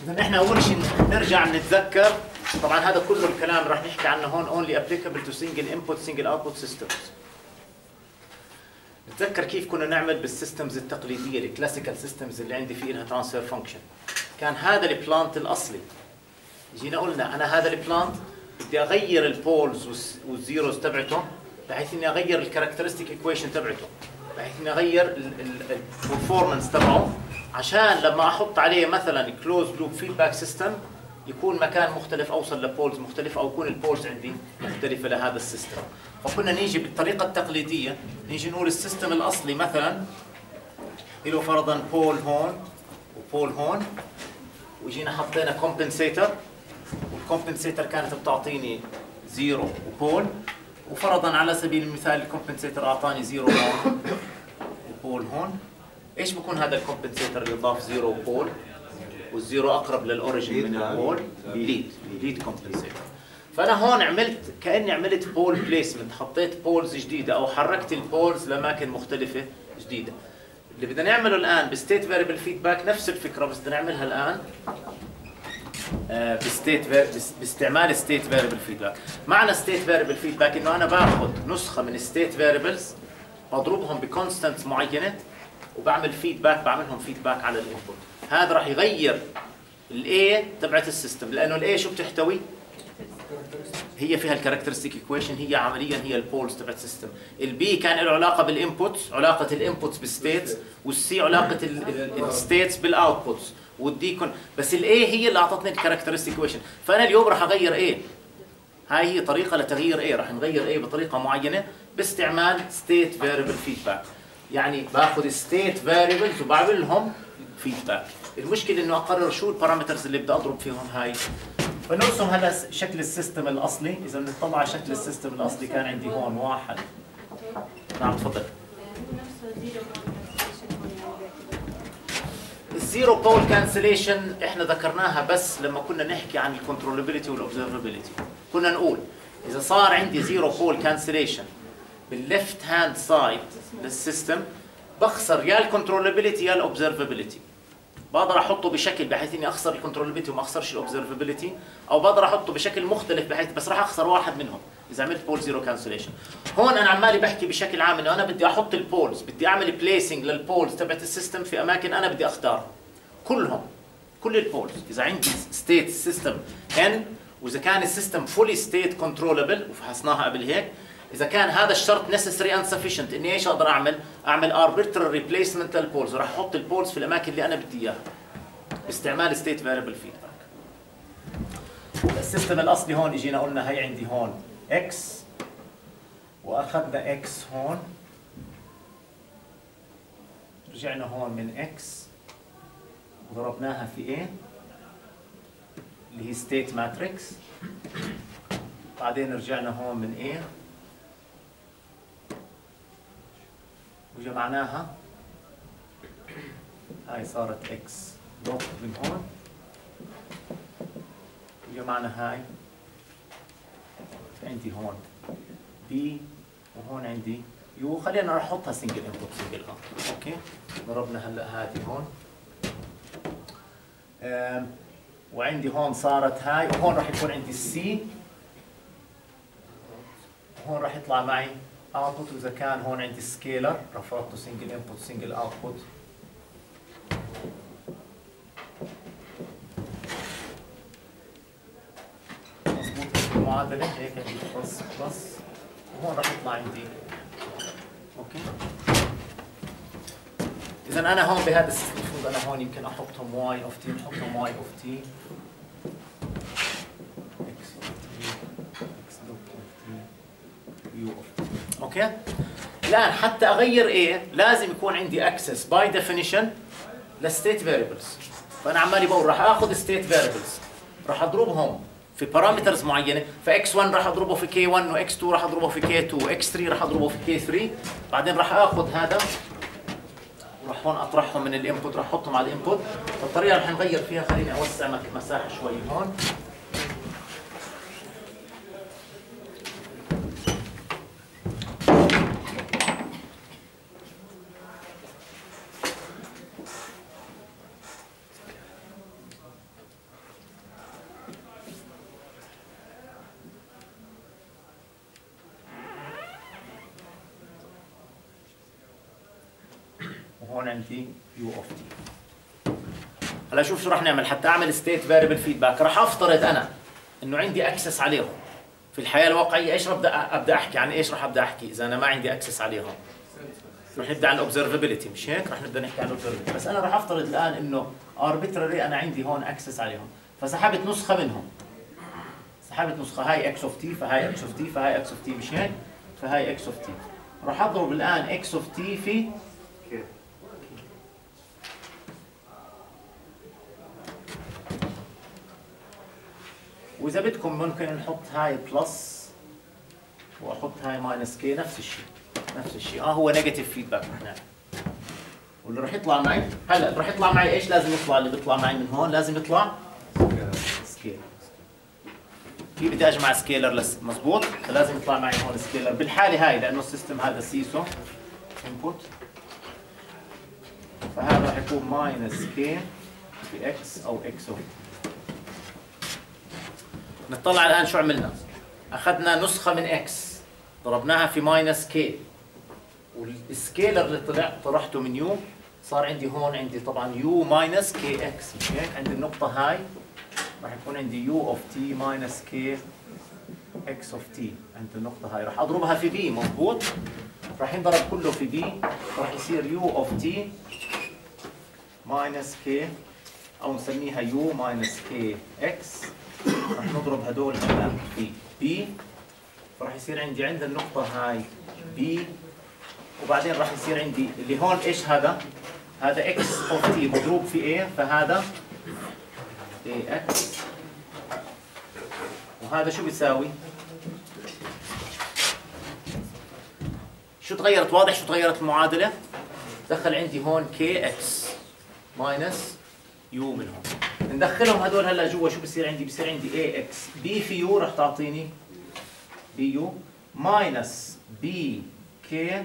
إذا إحنا أول شيء نرجع نتذكر، طبعا هذا كله الكلام راح نحكي عنه هون only applicable to single input single output systems. نتذكر كيف كنا نعمل بالسيستمز التقليدية الكلاسيكال سيستمز اللي عندي فيه لها ترانسفير فانكشن. كان هذا البلانت الأصلي، جينا قلنا أنا هذا البلانت بدي أغير البولز والزيروز تبعته بحيث إني أغير الكاركترستيك إيكويشن تبعته، بحيث إني أغير البرفورمانس تبعه، عشان لما أحط عليه مثلا كلوز لوب فيدباك سيستم يكون مكان مختلف، أوصل لبولز مختلفة، أو يكون البولز عندي مختلفة لهذا السيستم. فكنا نيجي بالطريقة التقليدية نيجي نقول السيستم الأصلي مثلا له فرضا بول هون وبول هون، وجينا حطينا كومبنسيتر، والكومبنسيتر كانت بتعطيني زيرو وبول، وفرضا على سبيل المثال الكومبنسيتر أعطاني زيرو هون وبول هون. ايش بكون هذا الكومبنسيتر اللي ضاف زيرو وبول والزيرو اقرب للاوريجن من البول؟ ليد كومبنسيتر. فانا هون عملت كاني عملت بول بليسمنت، حطيت بولز جديده او حركت البولز لاماكن مختلفه جديده. اللي بدنا نعمله الان بستيت فاريبل فيدباك نفس الفكره، بس بدنا نعملها الان باستعمال ستيت فاريبل فيدباك. معنى ستيت فاريبل فيدباك انه انا باخذ نسخه من ستيت فاريبلز بضربهم بكونستنتس معينه وبعمل فيدباك، بعملهم فيدباك على الانبوت. هذا راح يغير الاي تبعت السيستم، لانه الاي شو بتحتوي؟ هي فيها الكاركترستيك ايكويشن، هي عمليا هي البولز تبعت السيستم. البي كان له علاقه بالانبوتس، علاقه الانبوتس بالستيتس، والسي علاقه الستيتس بالاوتبوتس، والدي كون، بس الاي هي اللي اعطتني الكاركترستيك ايكويشن. فانا اليوم راح اغير ايه، هاي هي طريقه لتغيير ايه، راح نغير ايه بطريقه معينه باستعمال ستيت فاريبل فيدباك. يعني باخذ ستيت فاريبلز وبعمل لهم فيدباك. المشكله انه اقرر شو البارامترز اللي بدي اضرب فيهم هاي. فنرسم هلا شكل السيستم الاصلي. اذا بنطلع على شكل السيستم الاصلي كان عندي هون واحد. نعم تفضل. الزيرو بول كانسليشن احنا ذكرناها بس لما كنا نحكي عن الكنترولابيلتي والاوبزرفابيلتي. كنا نقول اذا صار عندي زيرو بول كانسليشن بالليفت هاند سايد للسيستم بخسر يا الكنترولابيلتي يا الاوبزرفابيلتي. بقدر احطه بشكل بحيث اني اخسر الكنترولابيلتي وما اخسرش الاوبزرفابيلتي، او بقدر احطه بشكل مختلف بحيث بس راح اخسر واحد منهم اذا عملت بول زيرو كانسليشن. هون انا عمالي بحكي بشكل عام انه انا بدي احط البولز، بدي اعمل بليسنج للبولز تبعت السيستم في اماكن انا بدي اختارها كلهم، كل البولز. اذا عندي ستيت سيستم ان، واذا كان السيستم فولي ستيت كنترولبل وفحصناها قبل هيك، اذا كان هذا الشرط necessary and sufficient اني ايش اقدر اعمل arbitrary replacement للبولز، وراح احط البولز في الاماكن اللي انا بدي اياها باستعمال ستيت فاريبل فيدباك. السيستم الاصلي هون اجينا قلنا هي عندي هون اكس، واخذنا اكس هون، رجعنا هون من اكس وضربناها في ايه اللي هي ستيت ماتريكس، بعدين رجعنا هون من ايه وجمعناها، هاي صارت اكس دوت من هون، وجمعنا هاي عندي هون بي، وهون عندي يو. خلينا راح احطها سنجل انبوت سنجل اوت. اوكي، ضربنا هلا هذه هون، وعندي هون صارت هاي، وهون راح يكون عندي السي، وهون راح يطلع معي اوتبوت. واذا كان هون عندي سكيلر رفعته سنجل انبوت سنجل اوتبوت. مضبوط المعادله هيك، عندي بلس بلس، وهون راح يطلع عندي اوكي. اذا انا هون بهذا السيستم المفروض انا هون يمكن احطهم واي اوف تي، نحطهم واي اوف تي اكس اوف تي اكس دوت اوف تي يو اوف تي. اوكي، الان حتى اغير ايه لازم يكون عندي اكسس باي ديفينيشن للستيت فاريبلز. فانا عمالي بقول راح اخذ ستيت فاريبلز راح اضربهم في بارامترز معينه، فاكس 1 راح اضربه في كي 1، واكس 2 راح اضربه في كي 2، واكس 3 راح اضربه في كي 3. بعدين راح اخذ هذا راح هون اطرحهم من الانبوت، راح احطهم على الانبوت. الطريقه اللي راح نغير فيها، خليني اوسع مساحه شوي هون. هون عندي يو اوف تي. هلا شوف شو راح نعمل حتى اعمل ستيت فاريبل فيدباك. راح افترض انا انه عندي اكسس عليهم. في الحياه الواقعيه ايش ابدا احكي عن ايش راح ابدا احكي اذا انا ما عندي اكسس عليهم؟ رح نبدا عن الاوبزرفابيلتي، مش هيك؟ رح نبدا نحكي عن الاوبزرفابيلتي، بس انا رح افترض الان انه اربيتراري انا عندي هون اكسس عليهم، فسحبت نسخه منهم. سحبت نسخه، هاي اكس اوف تي، فهاي اكس اوف تي، فهاي اكس اوف تي، مش هيك؟ فهاي اكس اوف تي. راح اضرب الان اكس اوف تي في واذا بدكم ممكن نحط هاي بلس واحط هاي ماينس كي، نفس الشيء نفس الشيء. هو نيجاتيف فيدباك رح نعمل. واللي رح يطلع معي هلا رح يطلع معي ايش لازم يطلع؟ اللي بيطلع معي من هون لازم يطلع سكيلر. في بدي اجمع سكيلر مضبوط، فلازم يطلع معي هون سكيلر بالحاله هاي، لانه السيستم هذا سيسو انبوت، فهذا رح يكون ماينس كي في اكس او اكس اوف. نطلع الان شو عملنا. اخذنا نسخه من اكس ضربناها في ماينس كي، والسكيلر اللي طرحته من يو صار عندي هون، عندي طبعا يو ماينس كي اكس، مش هيك؟ عندي النقطة هاي راح يكون عندي يو اوف تي ماينس كي اكس اوف تي، عند النقطة هاي راح اضربها في بي، مضبوط؟ راح ينضرب كله في بي، راح يصير يو اوف تي ماينس كي، او نسميها يو ماينس كي اكس، راح نضرب هدول هلا في بي، فراح يصير عندي عند النقطة هاي بي، وبعدين راح يصير عندي اللي هون ايش هذا؟ هذا اكس اوف تي مضروب في ايه، فهذا اي اكس، وهذا شو بيساوي؟ شو تغيرت؟ واضح شو تغيرت المعادلة؟ دخل عندي هون كي اكس ماينس يو من هون، ندخلهم هدول هلا جوا، شو بصير عندي؟ بصير عندي اي اكس بي في يو، راح تعطيني بي يو ماينس بي كي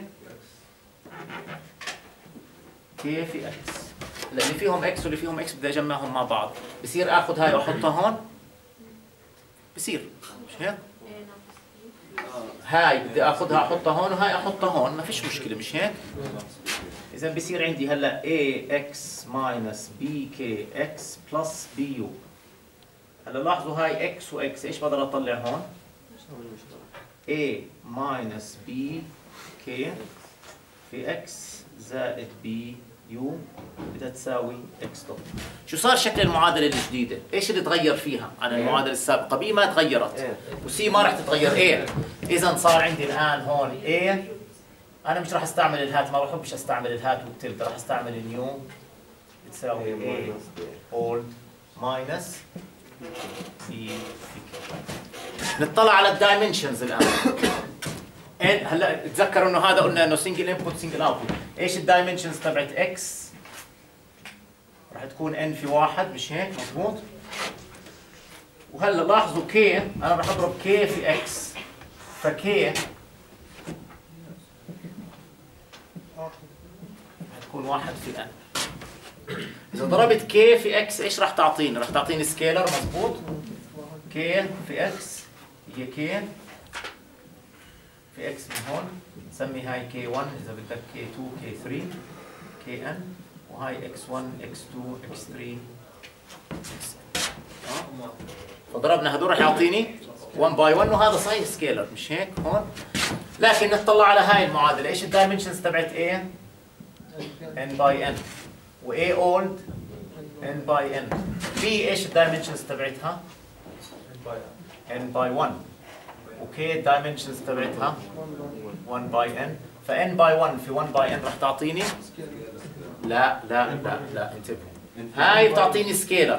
كي في اكس. هلا اللي فيهم اكس واللي فيهم اكس بدي اجمعهم مع بعض، بصير اخذ هاي واحطها هون، بصير مش هيك؟ هاي بدي اخذها احطها هون وهاي احطها هون، ما فيش مشكله، مش هيك؟ اذا بصير عندي هلا ax ماينس bkx بلس bu. هلا لاحظوا هاي x و x، ايش بقدر اطلع هون؟ a ماينس bk في x زائد bu بدها تساوي x دوت. شو صار شكل المعادله الجديده؟ ايش اللي تغير فيها عن المعادله السابقه؟ b ما تغيرت وc ما راح تتغير. a اذا صار عندي الان هون a، انا مش راح استعمل الهات، ما بحبش استعمل الهات والتلت، راح استعمل النيو بتساوي a old ماينس b. نطلع على الدايمنشنز الان. هلا تذكروا انه هذا قلنا انه سنجل انبوت سنجل اوتبوت. ايش الدايمنشنز تبعت اكس؟ راح تكون ان في واحد، مش هيك؟ مضبوط. وهلا لاحظوا كي، انا راح اضرب كي في اكس، فكي تكون واحد في ان. اذا ضربت كي في اكس ايش راح تعطيني؟ راح تعطيني سكيلر، مضبوط؟ كي في اكس هي كي في اكس من هون، نسمي هاي كي 1 اذا بدك، كي 2 كي 3 كي ان، وهاي اكس 1 اكس 2 اكس 3 اكس ان. فضربنا هذول راح يعطيني 1 باي 1، وهذا صحيح سكيلر، مش هيك؟ هون. لكن نطلع على هاي المعادله، ايش الدايمنشنز تبعت A؟ n باي n، و A old n باي n. B ايش الدايمنشنز تبعتها؟ n باي 1، و K الدايمنشنز تبعتها 1 باي n، ف n باي 1 في 1 باي n راح تعطيني؟ لا لا لا لا، انتبهوا، هاي بتعطيني سكيلر،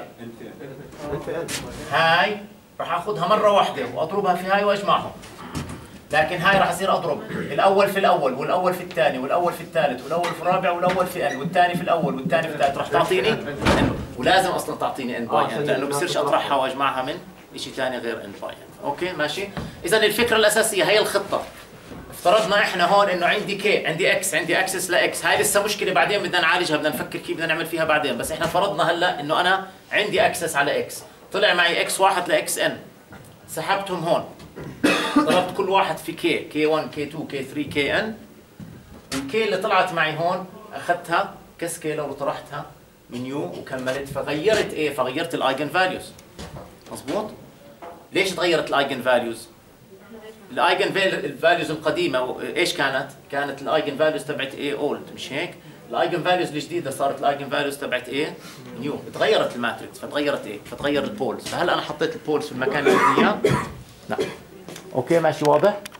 هاي راح اخذها مره واحده واضربها في هاي واجمعهم، لكن هاي راح اصير اضرب الاول في الاول والاول في الثاني والاول في الثالث والاول في الرابع والاول في ان والثاني في الاول والثاني في الثالث، راح تعطيني ان، ولازم اصلا تعطيني ان باي ان، لانه بصيرش اطرحها واجمعها من شيء ثاني غير ان باي ان. اوكي ماشي؟ اذا الفكره الاساسيه هي الخطه. افترضنا احنا هون انه عندي كي، عندي اكس، عندي اكسس لاكس، هاي لسه مشكله بعدين بدنا نعالجها، بدنا نفكر كيف بدنا نعمل فيها بعدين، بس احنا فرضنا هلا انه انا عندي اكسس على اكس، طلع معي اكس 1 لاكس ان، سحبتهم هون، ضربت كل واحد في كي، كي 1 كي 2 كي 3 كي ان، والكي اللي طلعت معي هون اخذتها كسكيلر وطرحتها من يو وكملت، فغيرت ايه؟ فغيرت الايجن فاليوز. مظبوط؟ ليش تغيرت الايجن فاليوز؟ الايجن فاليوز القديمه ايش كانت؟ كانت الايجن فاليوز تبعت ايه؟ اولد، مش هيك؟ الايجن فاليوز الجديده صارت الايجن فاليوز تبعت ايه؟ نيو. تغيرت الماتريكس، فتغيرت ايه؟ فتغير البولز. فهل انا حطيت البولز في المكان اللي بدي اياه؟ لا. اوكي ماشي واضح؟